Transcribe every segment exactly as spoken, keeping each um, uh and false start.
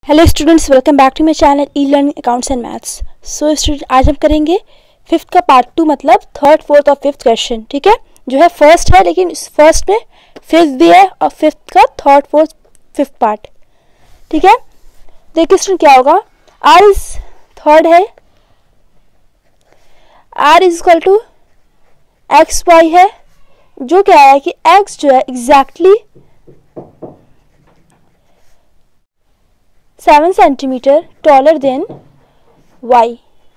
Hello students, welcome back to my channel e learning accounts and maths. So student, आज हम करेंगे fifth का part two, मतलब third fourth और fifth question. ठीक है, जो है फर्स्ट है, लेकिन इस फर्स्ट में फिफ्थ भी है और फिफ्थ का थर्ड फोर्थ फिफ्थ पार्ट। ठीक है, देखिए स्टूडेंट क्या होगा। आर इज थर्ड है, R is equal to X Y है, जो क्या है कि एक्स जो है exactly seven centimetre taller than Y.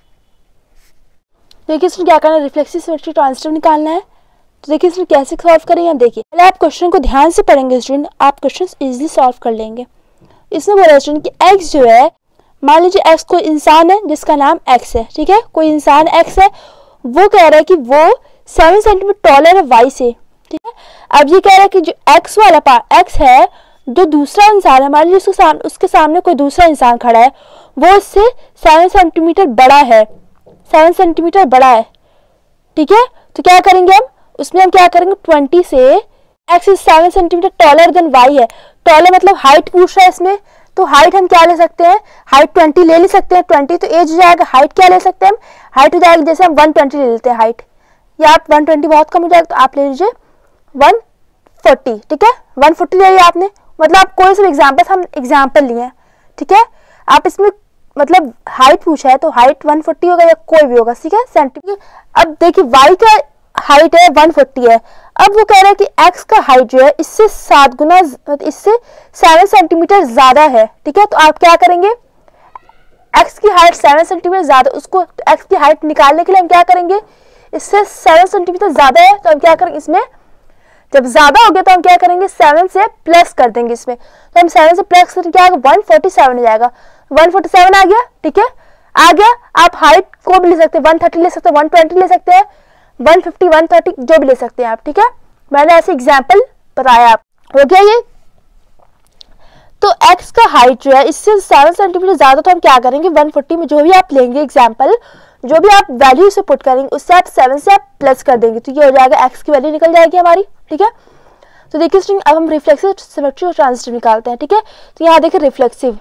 देखिए इसमें क्या करना है, रिफ्लेक्सिव सिमेट्री ट्रांजिटिव निकालना है। तो देखिए इसमें कैसे सॉल्व करेंगे हम। देखिए पहले आप क्वेश्चन को ध्यान से पढ़ेंगे स्टूडेंट, आप क्वेश्चन इजीली सॉल्व कर लेंगे। इसमें बोला स्टूडेंट कि एक्स जो है, मान लीजिए एक्स कोई इंसान है जिसका नाम एक्स है। ठीक है, कोई इंसान एक्स है, वो कह रहा है कि वो सेवन सेंटीमीटर टॉलर है वाई से। ठीक है, अब ये कह रहा है कि जो एक्स वाला पार्ट एक्स है, जो दूसरा इंसान है, मान लीजिए उसके सामने उसके सामने कोई दूसरा इंसान खड़ा है, वो इससे सेवन सेंटीमीटर बड़ा है, सेवन सेंटीमीटर बड़ा है। ठीक है, तो क्या करेंगे हम, उसमें हम क्या करेंगे, ट्वेंटी से X is seven centimetre taller than Y है। टॉलर मतलब हाइट पूछ रहा है इसमें, तो हाइट हम क्या ले सकते हैं, हाइट ट्वेंटी ले ले सकते हैं। ट्वेंटी तो एज हो जाएगा, हाइट क्या ले सकते हैं हम, हाइट हो जाएगी जैसे हम वन ट्वेंटी ले लेते हैं हाइट, या आप वन ट्वेंटी बहुत कम हो जाएगा तो आप ले लीजिए वन फोर्टी। ठीक है, वन फोर्टी ले लिया आपने, मतलब आप कोई सा एग्जाम्पल, हम एग्जाम्पल लिए हैं। ठीक है, आप इसमें मतलब हाइट पूछा है तो हाइट वन फोर्टी होगा या कोई भी होगा। ठीक है, सेंटीमीटर। अब देखिए वाई का हाइट है वन फोर्टी है, अब वो कह रहा है कि एक्स का हाइट जो है इससे सात गुना, इससे सेवन सेंटीमीटर ज्यादा है। ठीक है, तो आप क्या करेंगे, एक्स की हाइट सेवन सेंटीमीटर ज्यादा, उसको एक्स की हाइट निकालने के लिए हम क्या करेंगे, इससे सेवन सेंटीमीटर ज्यादा है तो हम क्या करेंगे, इसमें जब ज्यादा हो गया तो हम क्या करेंगे, सेवन से प्लस कर देंगे इसमें। तो हम सेवन से प्लस करेंगे क्या आएगा, वन फोर्टी सेवन हो जाएगा। वन फोर्टी सेवन आ गया। ठीक है, आ गया। आप हाइट को भी ले सकते हैं, वन थर्टी ले सकते हैं, वन ट्वेंटी ले सकते हैं, वन फिफ्टी, वन थर्टी जो भी ले सकते हैं आप। ठीक है, मैंने ऐसे एग्जाम्पल बताया आप, हो गया ये। तो एक्स का हाइट जो है इससे सेवन सेंटीमीटर ज्यादा, तो हम क्या करेंगे, वन फोर्टी में जो भी आप लेंगे एग्जाम्पल, जो भी आप वैल्यू से पुट करेंगे उससे आप सेवन से आप प्लस कर देंगे, तो ये हो जाएगा एक्स की वैल्यू निकल जाएगी हमारी। ठीक है, तो देखिए स्टूडेंट अब हम रिफ्लेक्सिव सिमेट्री और ट्रांजिटिव निकालते हैं। ठीक है, तो यहाँ देखिए रिफ्लेक्सिव,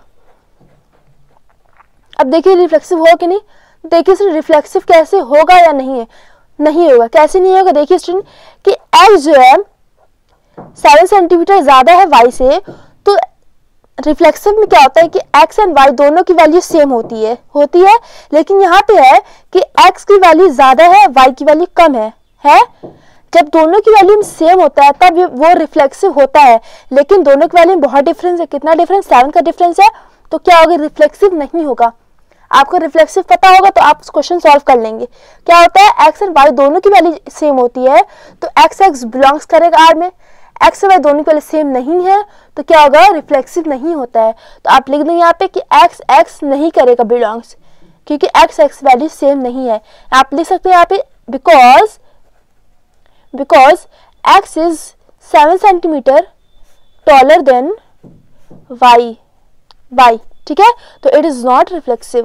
अब देखिए रिफ्लेक्सिव हो कि नहीं। देखिए स्टूडेंट रिफ्लेक्सिव कैसे होगा या नहीं है, नहीं होगा। कैसे नहीं होगा, देखिए स्टूडेंट कि एक्स जो है सेवन सेंटीमीटर ज्यादा है वाई से, तो रिफ्लेक्सिव में क्या होता है कि एक्स एंड वाई दोनों की वैल्यू सेम होती है होती है लेकिन यहाँ पे है कि एक्स की वैल्यू ज्यादा है, वाई की वैल्यू कम है है जब दोनों की वैल्यू सेम होता है तब वो रिफ्लेक्सिव होता है, लेकिन दोनों की वैल्यू में बहुत डिफरेंस है। कितना डिफरेंस, सेवन का डिफरेंस है, तो क्या होगा, रिफ्लेक्सिव नहीं होगा। आपको रिफ्लेक्सिव पता होगा तो आप क्वेश्चन सॉल्व कर लेंगे। क्या होता है, एक्स एंड वाई दोनों की वैल्यू सेम होती है, तो एक्स एक्स बिलोंग्स करेगा आर में। एक्स वाई दोनों के लिए सेम नहीं है तो क्या होगा, रिफ्लेक्सिव नहीं होता है। तो आप लिख दें यहाँ पे कि एक्स एक्स नहीं करेगा बिलोंग्स, क्योंकि एक्स एक्स वैल्यू सेम नहीं है। आप लिख सकते हैं यहाँ पे because because X is seven centimetre taller than Y Y. ठीक है, तो it is not reflexive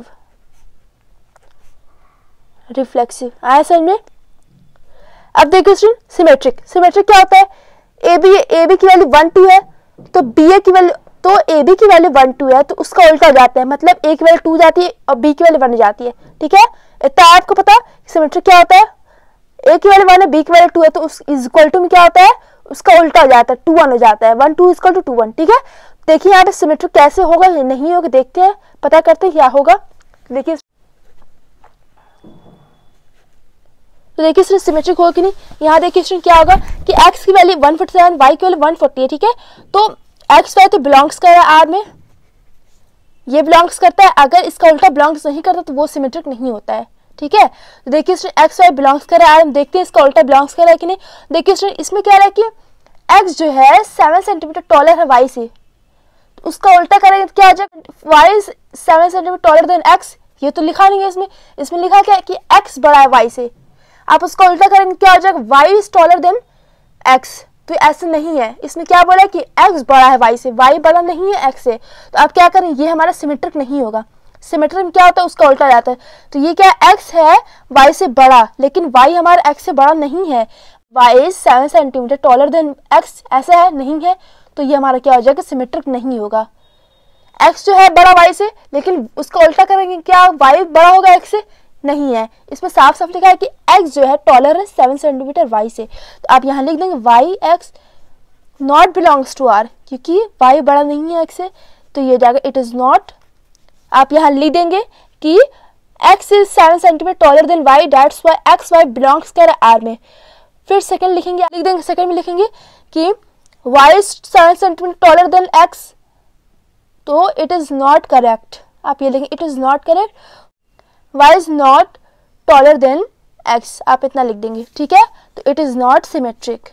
reflexive आया समझ में। अब देखिए स्टूडेंट सिमेट्रिक, सिमेट्रिक क्या होता है, ए बी ए बी की वैल्यू वन टू है तो बी ए की वैल्यू, तो ए बी की वैल्यू वन टू है तो उसका उल्टा हो जाता है, मतलब ए की वैल्यू टू जाती है और बी की वैल्यू वन हो जाती है। ठीक है, इतना आपको पता सिमेट्रिक क्या होता है, ए की वैल्यू वन है, बी की वैल्यू टू है, तो उस इज इक्वल टू में क्या होता है, उसका उल्टा हो जाता है, टू वन हो जाता है, one two is equal to two one. ठीक है, देखिए यहाँ पे सिमेट्रिक कैसे होगा या नहीं होगा, देखते हैं, पता करते हैं क्या होगा। देखिए तो देखिए स्टूडेंट सिमेट्रिक होगा कि नहीं। यहाँ देखिए स्टूडेंट क्या होगा कि x की value one forty seven, y की वैल्यू वन फोर्टी है। ठीक है, तो x वाई तो बिलोंग्स कर रहा है आर में, ये बिलोंग्स करता है, अगर इसका उल्टा बिलोंग्स नहीं करता तो वो सिमेट्रिक नहीं होता है। ठीक है, तो देखिए स्टूडेंट x वाई बिलोंग्स कर रहा है आर में, देखते हैं इसका उल्टा बिलोंग्स कर रहा है कि नहीं। देखिए स्टूडेंट इसमें क्या रहा है कि x जो है सेवन सेंटीमीटर टॉलर है y से, तो उसका उल्टा करेंगे तो क्या आ जाएगा, y is seven centimetre taller than x। ये तो लिखा नहीं है इसमें, इसमें लिखा क्या है कि x बड़ा है y से, आप उसका उल्टा करेंगे क्या हो जाएगा, y is taller than x। तो ऐसे नहीं है, इसमें क्या बोला है कि x बड़ा है y से, y बड़ा नहीं है x से, तो आप क्या करें, ये हमारा सिमेट्रिक नहीं होगा। सिमेट्रिक में क्या होता है, उसका उल्टा जाता है। तो ये क्या है, x है y से बड़ा, लेकिन y हमारा x से बड़ा नहीं है, y is seven centimetre taller than x, ऐसा है नहीं है, तो ये हमारा क्या हो जाएगा, सिमेट्रिक नहीं होगा। एक्स जो है बड़ा वाई से, लेकिन उसका उल्टा करेंगे क्या वाई बड़ा होगा एक्स से? नहीं है, इसमें साफ साफ लिखा है कि एक्स जो है टॉलर है सेवन सेंटीमीटर वाई से। तो आप यहाँ लिख देंगे Y X not belongs to R, क्योंकि वाई बड़ा नहीं है एक्स से, तो ये जाएगा इट इज नॉट। आप यहाँ लिख देंगे कि X is seven centimetre taller than Y, that's Y X Y belongs कर आर में। फिर सेकंड लिखेंगे, लिख देंगे सेकंड में लिखेंगे कि Y is seven centimetre taller than X, तो इट इज नॉट करेक्ट। आप ये लिखेंगे it is not correct, y is not taller than x, आप इतना लिख देंगे, ठीक है। तो इट इज नॉट सिमेट्रिक।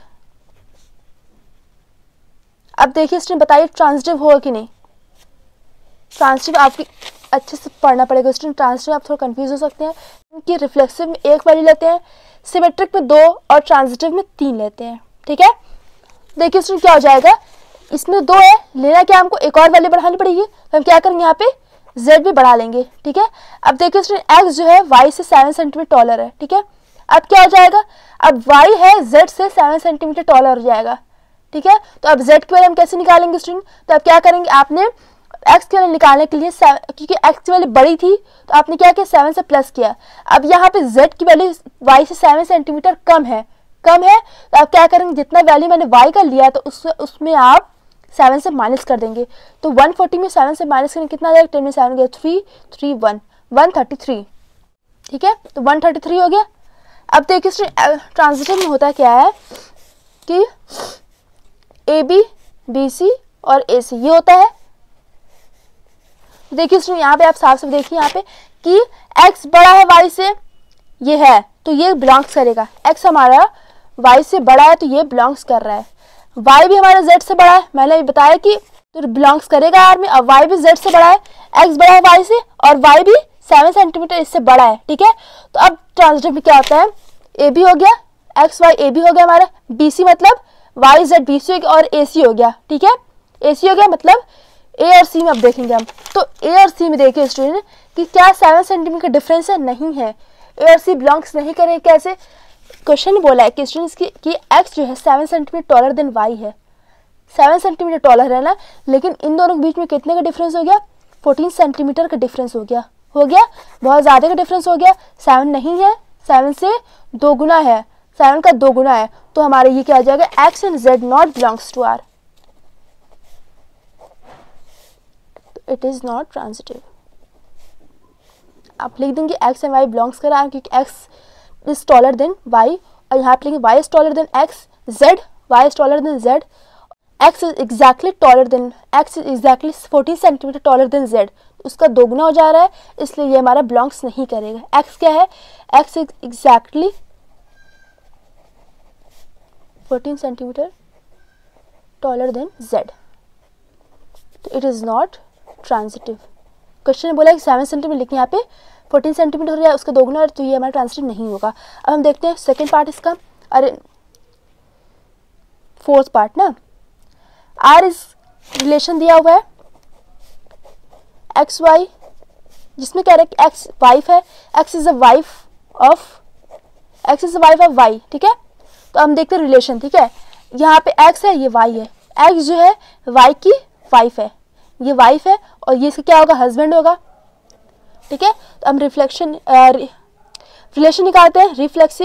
अब देखिए स्टूडेंट बताइए ट्रांजिटिव होगा कि नहीं। ट्रांजिटिव आपकी अच्छे से पढ़ना पड़ेगा स्टूडेंट, ट्रांजिटिव आप थोड़ा कंफ्यूज हो सकते हैं क्योंकि रिफ्लेक्सिव में एक वैल्यू लेते हैं, सिमेट्रिक में दो और ट्रांजिटिव में तीन लेते हैं, ठीक है। देखिए स्टूडेंट क्या हो जाएगा, इसमें दो है, लेना क्या हमको एक और वैल्यू बढ़ानी पड़ेगी, तो हम क्या करेंगे यहाँ पे z भी बढ़ा लेंगे, ठीक है। अब देखिए स्टूडेंट x जो है y से सेवन सेंटीमीटर टॉलर है, ठीक है। अब क्या हो जाएगा, अब y है z से सेवन सेंटीमीटर टॉलर हो जाएगा, ठीक है। तो अब z की वैल्यू हम कैसे निकालेंगे स्टूडेंट, तो अब क्या करेंगे, आपने x की वैल्यू निकालने के लिए, क्योंकि x की वैल्यू बड़ी थी तो आपने क्या किया सेवन से प्लस किया। अब यहाँ पे z की वैल्यू y से सेवन सेंटीमीटर कम है, कम है तो आप क्या करेंगे, जितना वैल्यू मैंने y का लिया तो उस उसमें आप सेवन से माइनस कर देंगे। तो वन फोर्टी में सेवन से माइनस करेंगे कितना आ जाएगा, टेन में सेवन गया three, three one, one thirty three, ठीक है। तो वन थर्टी थ्री हो गया। अब देखिए ट्रांजिटिव में होता क्या है कि ए बी बी सी और ए सी ये होता है। देखिए स्टूडेंट यहाँ पे आप साफ साफ देखिए यहाँ पे कि x बड़ा है y से, ये है तो ये बिलोंग्स करेगा, x हमारा y से बड़ा है तो ये बिलोंग्स कर रहा है, y भी हमारा z से बड़ा है, मैंने अभी बताया कि तो बिलोंग्स करेगा आर में। अब y भी z से बड़ा है, x बड़ा है y से और y भी सेवन सेंटीमीटर इससे बड़ा है, ठीक है। तो अब ट्रांजिटिव में क्या होता है, ए बी हो गया, एक्स वाई ए बी हो गया हमारा, बी सी मतलब वाई जेड बी सी हो गया और ए सी हो गया, ठीक है। ए सी हो गया मतलब ए और सी में अब देखेंगे हम, तो ए और सी में देखिए स्टूडेंट कि क्या सेवन सेंटीमीटर का डिफरेंस है, नहीं है, ए और सी बिलोंग्स नहीं करेंगे। कैसे, क्वेश्चन बोला है कि स्टूडेंट्स की कि एक्स जो है seven centimetre taller than Y है, सेवन सेंटीमीटर टॉलर है ना, लेकिन इन दोनों के बीच में कितने का डिफरेंस हो गया, फोर्टीन सेंटीमीटर का डिफरेंस हो गया, हो गया बहुत ज़्यादा का डिफरेंस हो गया। सेवन नहीं है, सेवन से दो गुना है, सेवन का दो गुना है, तो हमारे ये क्या आ जाएगा, X and Z not belongs to R, it is not transitive. आप लिख देंगे एक्स एंड वाई बिलोंग्स कर आर क्योंकि X is taller than Y, और यहाँ पे लिखेंगे Y is taller than X, Z Y is taller than Z, X is exactly taller than X is exactly fourteen centimetre taller than Z, उसका दोगुना हो जा रहा है इसलिए ये हमारा बिलोंग्स नहीं करेगा। एक्स क्या है, X is exactly fourteen centimetre taller than Z, तो it is not transitive. Question ने बोला है कि सेवन सेंटीमीटर लिखने यहाँ पे फोर्टीन सेंटीमीटर हो जाए उसका दोगुना, तो ये हमारा ट्रांजिटिव नहीं होगा। अब हम देखते हैं सेकेंड पार्ट इसका, अरे फोर्थ पार्ट ना, आर इज रिलेशन दिया हुआ है एक्स वाई, जिसमें कह रहे हैं कि एक्स वाइफ है, X is a wife of X is a wife of Y, ठीक है। तो हम देखते हैं रिलेशन, ठीक है, यहाँ पे एक्स है ये वाई है, एक्स जो है वाई की वाइफ है, ये वाइफ है और ये इसका क्या होगा, हस्बैंड होगा, ठीक है। तो हम रिफ्लेक्शन रिलेशन निकालते हैं, रिफ्लेक्सिव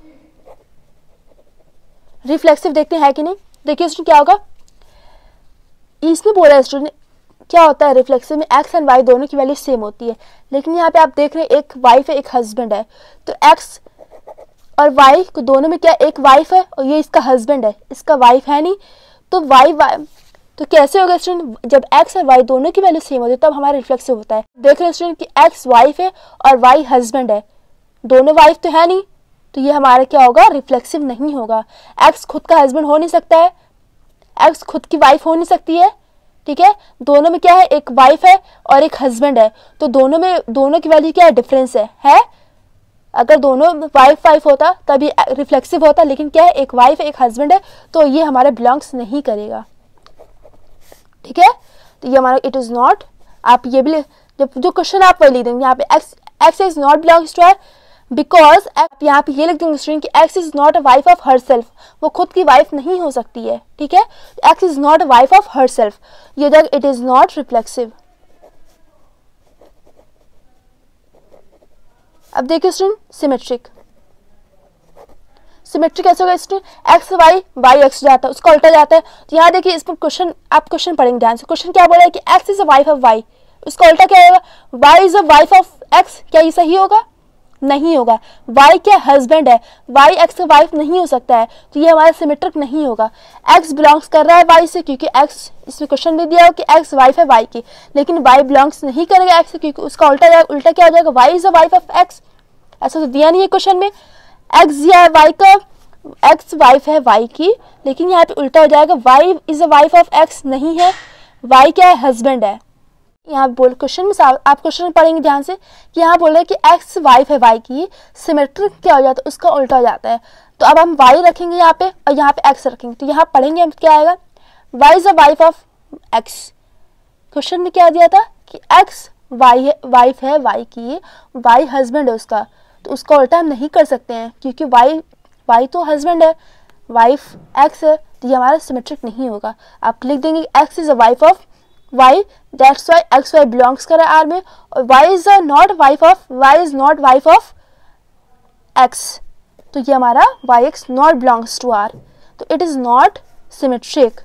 रिफ्लेक्सिव देखते हैं है कि नहीं। देखिए स्टूडेंट क्या होगा, इसमें बोला है स्टूडेंट क्या होता है रिफ्लेक्सिव में, एक्स एंड वाई दोनों की वैल्यू सेम होती है, लेकिन यहाँ पे आप देख रहे हैं एक वाइफ है एक हस्बैंड है, तो एक्स और वाई को दोनों में क्या एक वाइफ है और ये इसका हस्बैंड है, इसका वाइफ है नहीं, तो वाई वाई तो कैसे होगा स्टूडेंट, जब एक्स और वाई दोनों की वैल्यू सेम होती है तब हमारा रिफ्लेक्सिव होता है। देख रहे हैं स्टूडेंट कि एक्स वाइफ है और वाई हस्बैंड है, दोनों वाइफ तो है नहीं, तो ये हमारा क्या होगा, रिफ्लेक्सिव नहीं होगा। एक्स खुद का हस्बैंड हो नहीं सकता है, एक्स खुद की वाइफ हो नहीं सकती है, ठीक है, दोनों में क्या है एक वाइफ है और एक हस्बैंड है, तो दोनों में दोनों की वैल्यू क्या है, डिफरेंस है, है? अगर दोनों वाइफ वाइफ होता तभी रिफ्लेक्सिव होता, लेकिन क्या है एक वाइफ है एक हस्बैंड है, तो ये हमारे बिलोंग्स नहीं करेगा, ठीक है। तो ये हमारा इट इज नॉट, आप ये भी जब जो क्वेश्चन आप वही लिख देंगे यहाँ पे X X is not belongs to R, because यहाँ पे ये लिख देंगे स्टूडेंट कि X is not a wife of herself, वो खुद की वाइफ नहीं हो सकती है, ठीक है, X is not a wife of herself, ये जगह इट इज नॉट रिफ्लेक्सिव। अब देखिए स्टूडेंट सिमेट्रिक, सिमेट्रिक कैसे होगा student, X Y Y X जाता है उसका उल्टा जाता है। तो यहाँ देखिए इस पर क्वेश्चन, आप क्वेश्चन पढ़ेंगे ध्यान से। क्वेश्चन क्या बोला है कि X is a wife of Y, उसका उल्टा क्या होगा, Y is a wife of X. क्या ये सही होगा, नहीं होगा। वाई क्या हस्बैंड है, वाई एक्स का वाइफ नहीं हो सकता है, तो ये हमारा सिमेट्रिक नहीं होगा। एक्स बिलोंग्स कर रहा है वाई से, क्योंकि एक्स, इसमें क्वेश्चन में दिया हो कि एक्स वाइफ है वाई की, लेकिन वाई बिलोंग्स नहीं करेगा एक्स से, क्योंकि उसका उल्टा जाएगा। उल्टा क्या हो जाएगा, Y is a wife of X. ऐसा तो दिया नहीं है क्वेश्चन में, एक्स दिया है वाई का, एक्स वाइफ है वाई की, लेकिन यहाँ पे उल्टा हो जाएगा, Y is a wife of X नहीं है, वाई क्या है, हस्बैंड है। यहाँ बोल क्वेश्चन में आप क्वेश्चन पढ़ेंगे ध्यान से कि यहाँ बोल रहे हैं कि एक्स वाइफ है वाई की, सिमेट्रिक क्या हो जाता है, उसका उल्टा हो जाता है। तो अब हम वाई रखेंगे यहाँ पे और यहाँ पे एक्स रखेंगे, तो यहाँ पढ़ेंगे हम क्या आएगा, Y is a wife of X. Question में क्या दिया था कि एक्स वाई है, वाइफ है वाई की, वाई हस्बैंड है उसका, तो उसका उल्टा हम नहीं कर सकते हैं, क्योंकि वाई वाई तो हस्बैंड है, वाइफ एक्स है, तो ये हमारा सिमेट्रिक नहीं होगा। आप लिख देंगे X is a wife of Y, that's Y X Y belongs करे आर में, और Y is not wife of, Y is not wife of X, तो ये हमारा Y X not belongs to R, तो इट इज नॉट सिमेट्रिक।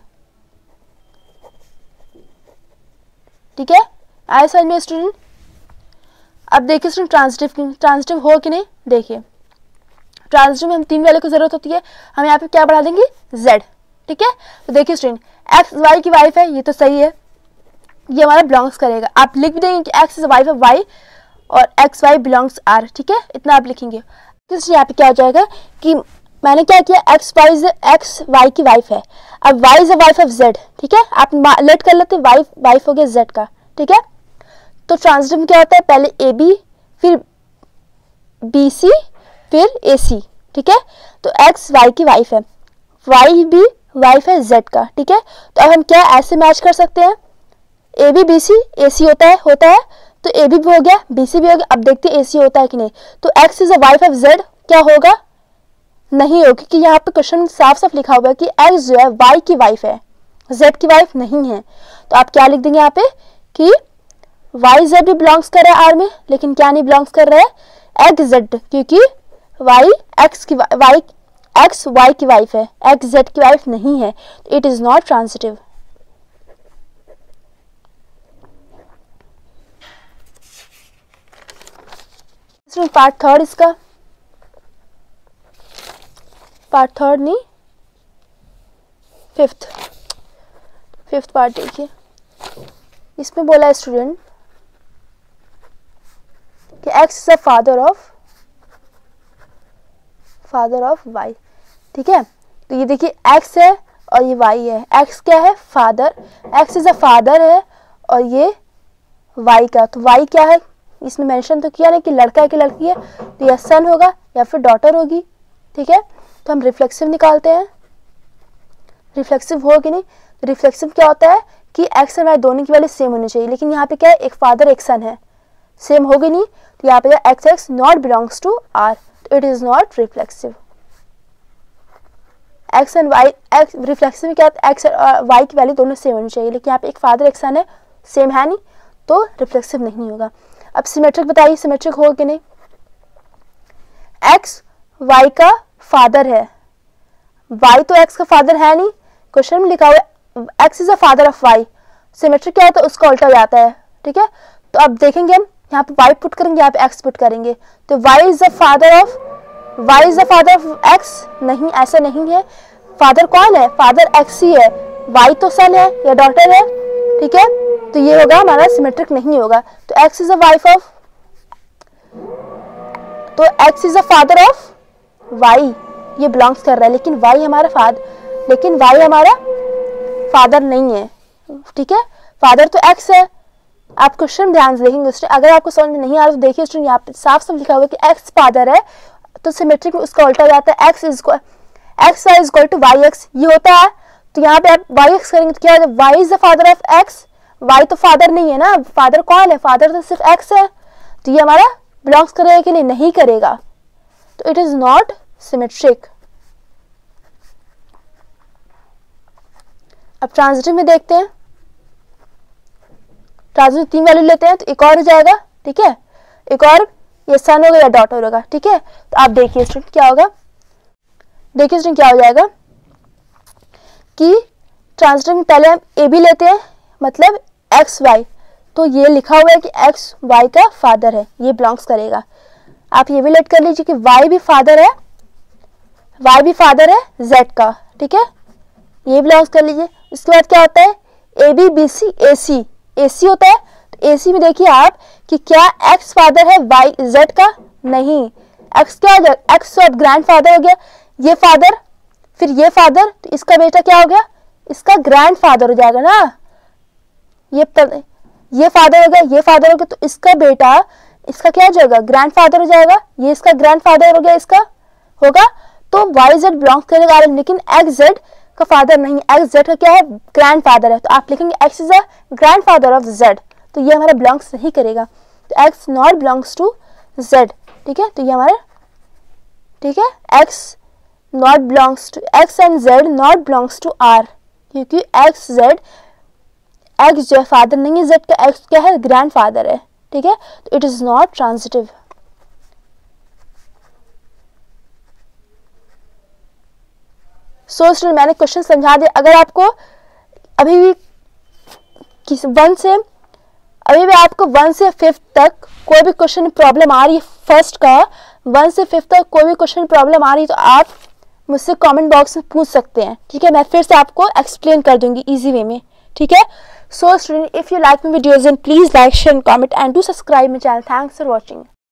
ठीक है, आए समझ में स्टूडेंट। अब देखिए स्टूडेंट ट्रांजिटिव, ट्रांजिटिव हो कि नहीं, देखिए ट्रांजिटिव में हम तीन वैल्यू की जरूरत होती है, हम यहाँ पे क्या बढ़ा देंगे, z। ठीक है, तो देखिए स्टूडेंट एक्स वाई की वाइफ है, ये तो सही है, ये हमारा बिलोंग्स करेगा। आप लिख भी देंगे कि X is wife of Y और एक्स वाई बिलोंग्स आर। ठीक है, इतना आप लिखेंगे। तो यहाँ पे क्या हो जाएगा कि मैंने क्या किया, एक्स वाई एक्स वाई की वाइफ है, अब Y is a wife of Z. ठीक है, आप लेट कर लेते, वाइफ वाइफ हो गया जेड का। ठीक है, तो ट्रांजिटिव में क्या होता है, पहले ए बी, फिर बी सी, फिर ए सी। ठीक है, तो एक्स वाई की वाइफ है, वाई भी वाइफ है जेड का। ठीक है, तो अब हम क्या ऐसे मैच कर सकते हैं, ए बी बी सी ए सी होता है होता है तो ए बी भी हो गया, बी सी भी हो गया। अब देखते हैं ए सी होता है कि नहीं, तो X is a wife of Z, क्या होगा, नहीं होगा, क्योंकि यहाँ पे क्वेश्चन साफ साफ लिखा हुआ है कि एक्स जो है वाई की वाइफ है, जेड की वाइफ नहीं है। तो आप क्या लिख देंगे यहाँ पे कि वाई जेड भी बिलोंग्स कर रहा है आर में, लेकिन क्या नहीं बिलोंग्स कर रहा है, एक्स जेड, क्योंकि वाई एक्स की वाई एक्स वाई की वाइफ है, एक्स जेड की वाइफ नहीं है, इट इज नॉट ट्रांजिटिव। इसमें पार्ट थर्ड, इसका पार्ट थर्ड नहीं फिफ्थ फिफ्थ पार्ट देखिए। इसमें बोला है स्टूडेंट कि X is a father of father of Y. ठीक है, तो ये देखिए एक्स है और ये वाई है, एक्स क्या है, father, X is a father है, और ये वाई का, तो वाई क्या है, इसमें मेंशन तो किया ना कि लड़का है कि लड़की है, तो या सन होगा या फिर डॉटर होगी। ठीक है, तो हम रिफ्लेक्सिव निकालते हैं, रिफ्लेक्सिव हो कि नहीं, तो रिफ्लेक्सिव क्या होता है कि एक्स और वाई दोनों की वैल्यू सेम होनी चाहिए, लेकिन यहाँ पे क्या है, एक फादर एक सन है, सेम होगी नहीं, तो यहाँ पे X X not belongs to R, तो it is not reflexive. X and Y, X reflexive में क्या होता है, एक्स और वाई की वैल्यू दोनों सेम होनी चाहिए, लेकिन यहाँ पे एक फादर एक सन है, सेम है नहीं, तो रिफ्लेक्सिव नहीं होगा। अब सिमेट्रिक बताइए, सिमेट्रिक हो कि नहीं, एक्स वाई का फादर है, वाई तो एक्स का फादर है नहीं, क्वेश्चन में लिखा हुआ है X is a father of Y, symmetric क्या होता है, उसका उल्टा जाता है। ठीक है, तो अब देखेंगे हम यहाँ पे वाई पुट करेंगे, यहाँ पे एक्स पुट करेंगे, तो Y is the father of Y is the father of X, नहीं ऐसा नहीं है, फादर कौन है, फादर एक्स ही है, वाई तो सन है या डॉटर है। ठीक है, तो ये होगा हमारा सिमेट्रिक नहीं होगा। तो X is a wife of, तो X is a father of Y, ये बिलोंग्स कर रहा है, लेकिन वाई हमारा फादर, लेकिन वाई हमारा फादर नहीं है। ठीक है, फादर तो एक्स है। आप क्वेश्चन ध्यान से देखेंगे स्टूडेंट, अगर आपको समझ में नहीं आ रहा तो देखिए स्टूडेंट, यहाँ पे साफ साफ लिखा हुआ है कि एक्स फादर है, तो सिमेट्रिक में उसका उल्टा जाता है, X is X Y is equal to Y X, ये होता है। तो यहाँ पे आप वाई एक्स करेंगे तो क्या होगा, Y is the father of X, Y तो फादर नहीं है ना, फादर कौन है, फादर तो सिर्फ एक्स है, तो ये हमारा बिलोंग्स करेगा कि नहीं, नहीं करेगा, तो इट इज नॉट सिमेट्रिक। अब ट्रांजिटिव में देखते हैं, ट्रांजिटिव तीन वैल्यू लेते हैं तो एक और हो जाएगा। ठीक है, एक और ये सन होगा या डॉटर होगा, ठीक है। तो आप देखिए स्टूडेंट क्या होगा, देखिए स्टूडेंट क्या हो जाएगा कि ट्रांजिटिव में पहले हम ए बी लेते हैं, मतलब एक्स वाई, तो ये लिखा हुआ है कि एक्स वाई का फादर है, ये बिलोंग्स करेगा। आप ये भी लेट कर लीजिए कि वाई भी फादर है, वाई भी फादर है जेड का, ठीक है, ये बिलोंग्स कर लीजिए। उसके बाद क्या होता है, ए बी बी सी ए सी, ए सी होता है। तो ए सी में देखिए आप कि क्या एक्स फादर है वाई जेड का, नहीं, एक्स क्या हो गया, एक्स तो अब ग्रैंड फादर हो गया, ये फादर फिर ये फादर, तो इसका बेटा क्या हो गया, इसका ग्रैंड फादर हो जाएगा ना, ये पर, ये फादर हो गया, ये फादर हो गया, तो इसका बेटा इसका क्या हो जाएगा, ग्रैंड फादर हो जाएगा, ये इसका ग्रैंड फादर हो गया, इसका होगा। तो वाई जेड बिलोंग्स करेगा, लेकिन एक्स जेड का फादर नहीं, एक्स जेड का क्या है, ग्रैंड फादर है। तो आप लिखेंगे X is a grandfather of Z, तो ये हमारा बिलोंग्स नहीं करेगा, तो X not belongs to Z, ठीक है। तो ये हमारा, ठीक है, X not belongs to, X and Z not belongs to R, क्योंकि एक्स जेड, एक्स जो फादर नहीं है जेड का, एक्स क्या है, ग्रैंड फादर है, ठीक है। तो it is not transitive. So student मैंने क्वेश्चन समझा दिया। अगर आपको अभी भी किस वन से अभी भी आपको वन से फिफ्थ तक कोई भी क्वेश्चन प्रॉब्लम आ रही है, फर्स्ट का वन से फिफ्थ तक कोई भी क्वेश्चन प्रॉब्लम आ रही है, तो आप मुझसे कमेंट बॉक्स में पूछ सकते हैं, ठीक है। मैं फिर से आपको एक्सप्लेन कर दूंगी इजी वे में, ठीक है। So student, if you like my videos then please like share and comment and do subscribe my channel. Thanks for watching.